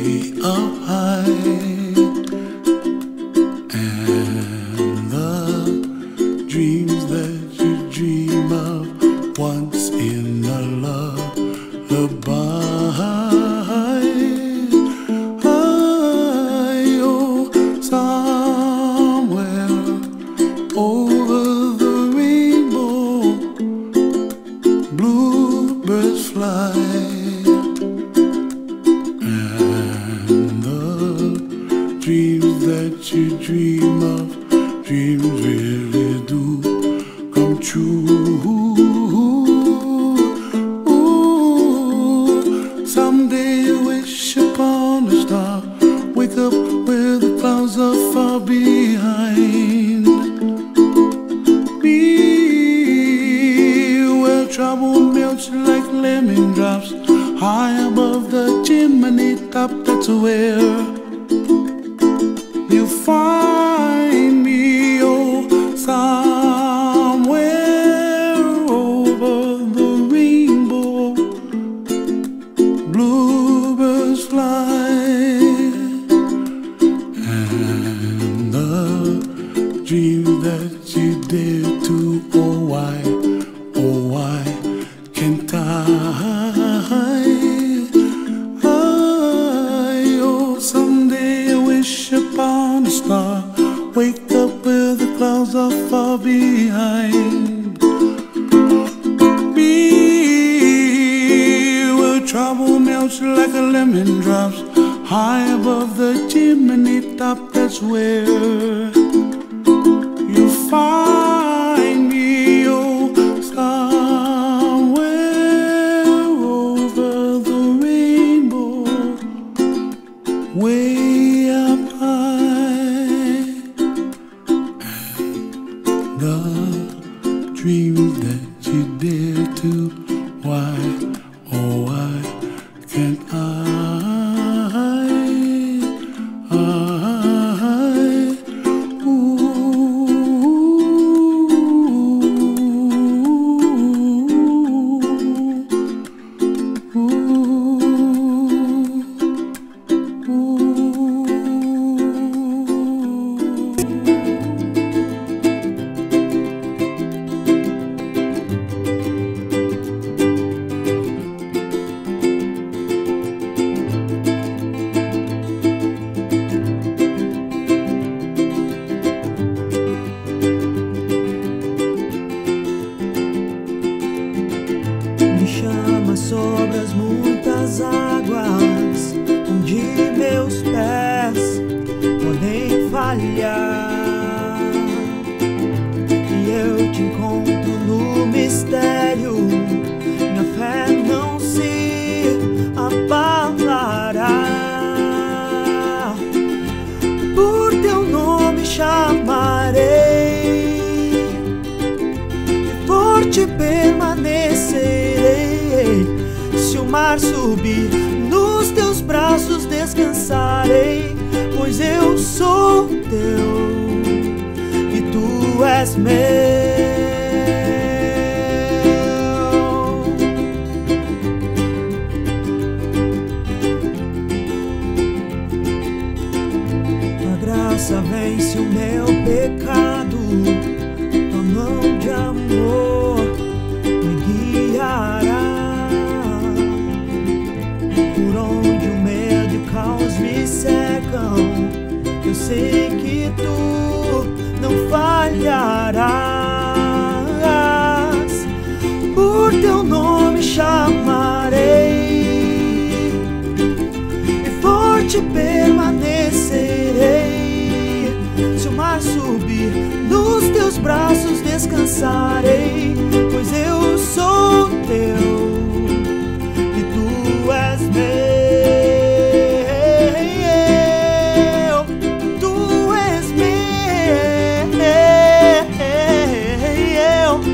up high, and the dreams that you dream of once in a lullaby. Oh, somewhere over the rainbow, bluebirds fly. Dreams that you dream of, dreams really do come true. Ooh, someday you wish upon a star, wake up where the clouds are far behind me, where trouble melts like lemon drops high above the chimney top. That's where you find me, oh, somewhere over the rainbow, bluebirds fly, and the dreams that you dare to, oh why can't I? Upon a star, wake up where the clouds are far behind me, where trouble melts like a lemon drops high above the chimney top. That's where you find me, oh, somewhere over the rainbow, way up high, and the dreams that you dare to, why, oh why can't I? Chama sobre as muitas águas, onde meus pés podem falhar, e eu te encontro no mistério. Minha fé não se abalará. Por teu nome chamarei, e forte permanecerei. Se o mar subir, nos teus braços descansarei, pois eu sou teu e tu és meu. Tua graça vence o meu pecado, tua mão de amor me guiará. Por onde o medo e o caos me cercam, eu sei que tu não falharás. Por teu nome chamarei, e forte permanecerei. Se o mar subir, nos teus braços descansarei, pois eu sou teu e tu és meu. Tu és meu.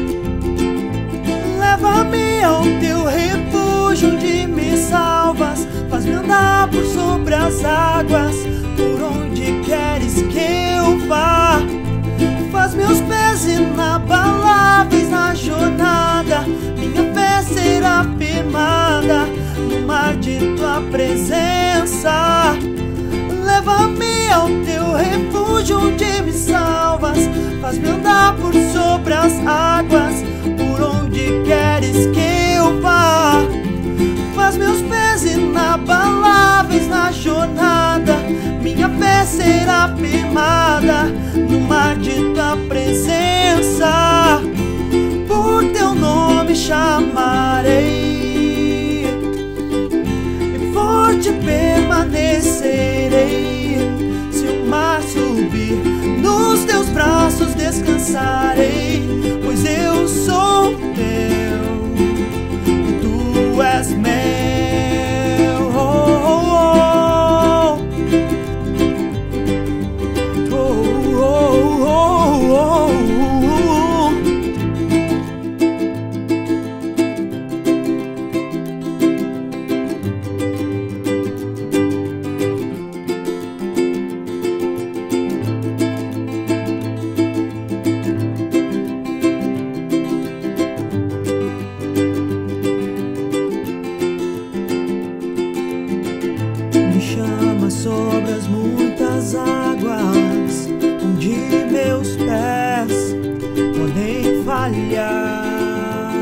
Leva-me ao teu refúgio onde me salvas, faz-me andar por sobre as águas, por onde queres que eu vá. Faz meus pés inabaláveis na jornada, minha fé será firmada no mar de tua presença. descansarei, pois eu sou teu e tu és meu. Me chama sobre as muitas águas, onde meus pés podem falhar,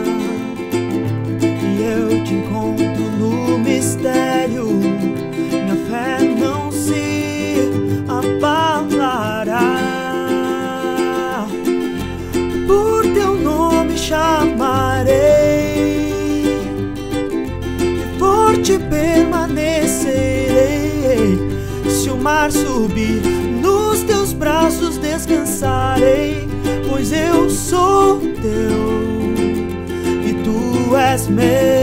e eu te encontro no mistério. Minha fé não se abalará. Por teu nome chamarei, e forte permanecerei. Se o mar subir, nos teus braços descansarei, pois eu sou teu e tu és meu.